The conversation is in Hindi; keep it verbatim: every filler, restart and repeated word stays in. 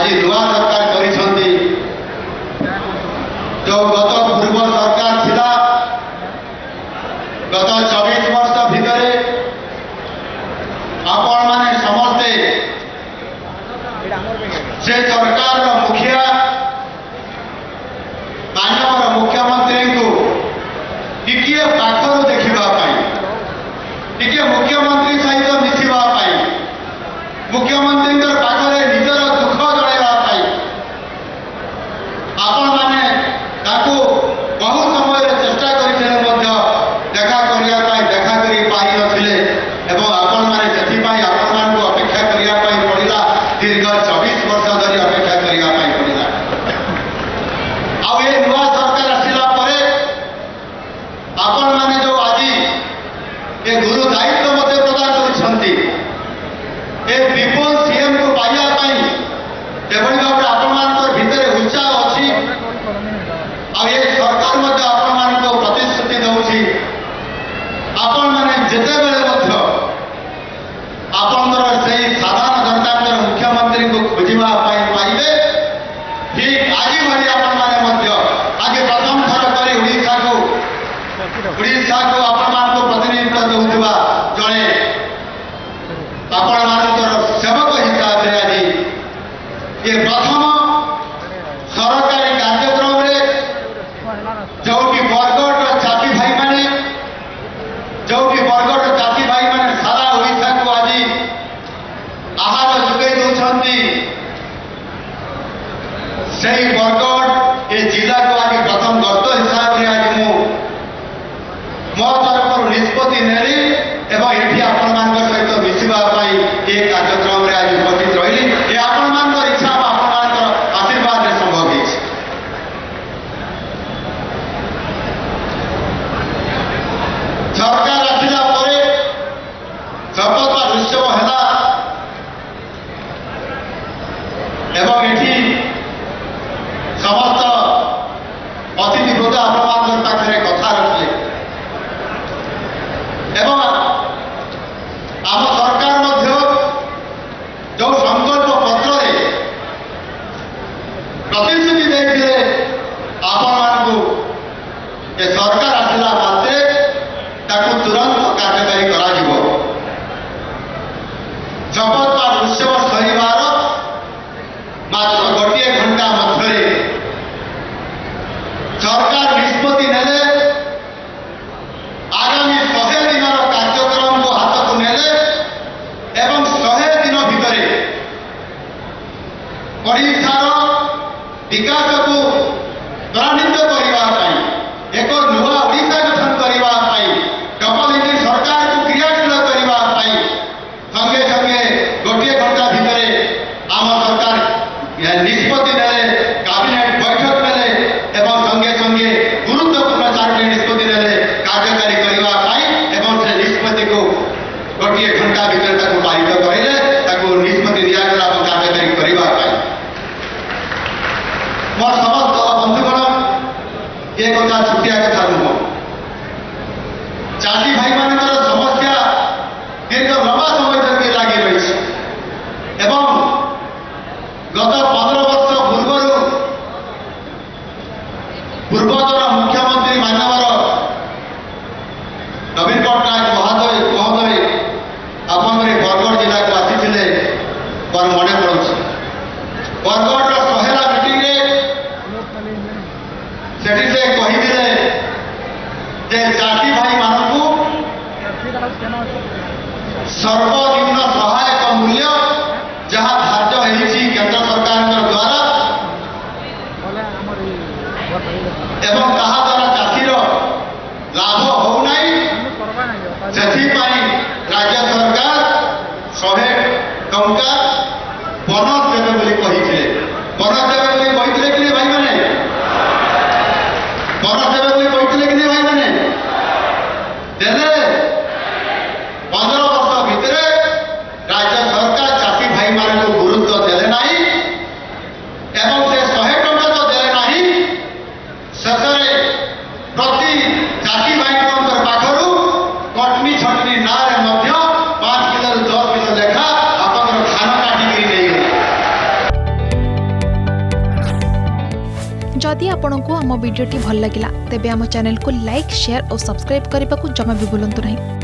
आज नुआ सरकार करिसंती जो गत पूर्व सरकार थिला गत चौबीस वर्ष भितरे आपण माने समस्ते से सरकार मुखिया माननीय मुख्यमंत्री को टिके पाखर देखा टिके मुख्यमंत्री सहित मिसवा मुख्यमंत्री पाखरे निजर दुख जणाइवाई आपण माने ताको बहु समय चेष्टा करते देखा करने देखा कर पाई नथिले एवं आपण माने सेथिपाई आपण मान को अपेक्षा करिया पाई पड़िला दीर्घ चौबीस वर्ष धरी अपेक्षा करिया पाई पड़िला आ ये नुआ सरकार आसिला परे आपण माने जो आज ये गुरु दायित्व मते प्रदान करछंती ए विपुल सीएम को पाइया पाई एभली भाव आपण मान भितर उत्साह अछि आ ये सरकार मते आपण मान को प्रतिश्रुति दउछि आपण माने जेते बेले मध्य आपनर सही साधारण जनता मुख्यमंत्री को खोजिबा पाई पाइबे ठीक आज भली आपण माने मध्य आज प्रथम थर करे उड़ीसा को उड़ीसा को आपण मान को प्रतिनिधित्व दउथबा जणे आपण मान सेवक हिसाब से आज ये प्रथम सरकारी कार्यक्रम रे जो कि बरगढ़ चाषी भाई माने जो कि बरगढ़ चाषी भाई माने सारा ओडिशा को आज आहार जोगे दौरान से बरगढ़ ये जिला को आज प्रथम गत हिसाब से आज मु मो तरफ निष्पत्ति नेली एवं ये आपण मान सहित मिसवा ये कार्यक्रम रे आज उपस्थित रही ये आपण मान इच्छा आपण मान आशीर्वाद रे संभव है सरकार आसिला परे शपथ उत्सव है एवं ये समस्त अतिथि वृंद आपण पाखे कथा रखिले एवं आम सरकार मध्य जो संकल्प पत्र प्रतिश्रुति देते आपण मान ये सरकार आसला मात्रे ताकू तुरंत कार्यकारी करा शपथ पाठ उत्सव सरिवार मात्र गोटे घंटा मध्य सरकार निष्पत्ति नेले आगामी शहे दिन कार्यक्रम को हाथ को नेले एवं शहे दिन भितर ओडिशार विकास को त्वरान्वित करने एक नुआ ओडिशा गठन करने डबल इंजिन सरकार को क्रियाशील करने संगे संगे गोटे घंटा भितर आम सरकार निष्पत्ति नेले कैबिनेट बैठक नेले एवं संगे संगे गुरुत्वपूर्ण चारोटी निष्पत्ति नेले कार्यकारी करने एवं से निष्पत्ति को गोटे घंटा भितर पारित करें निष्पत्ति दिगला कार्यकारी करने मोर समस्त बंधुगण ये कथा छुटिया कथा नुह चाषी भाई मान समस्या दीर्घ लंबा समय धरिक लगी रही एवं गत पंद्रह वर्ष पूर्व पूर्वतन मुख्यमंत्री मानवर नवीन पट्टनायक महोदय महोदय अपन बरगढ़ जिला को आसी पर मन पड़े बरगढ़ शहेला मीटिंग से कही चाषी भाई मानू सर्वनिम्न सहायक मूल्य जहाँ धार्य होती केंद्र सरकार द्वारा एवं ताहा द्वारा चाषीर लाभ होना से राज्य सरकार शहे टंका बोनस देवे कही बोनस देवे कही कि भाई मैंने बोनस देवे कही कि भाई मैंने देले पंद्रह वर्ष भितर राज्य सरकार चाषी भाई मान को गुरुत्व देले नहीं एवं से शहे टंका तो देले नहीं शेष प्रति चाषी भाई पाखर कटनी छटनी ना पांच किलो दस किलो लेखा अपन धान जदि आपंक आम भिडी भल लगा तेब आम चैनल को लाइक शेयर और सब्सक्राइब करने को जमा भी भूलु नहीं।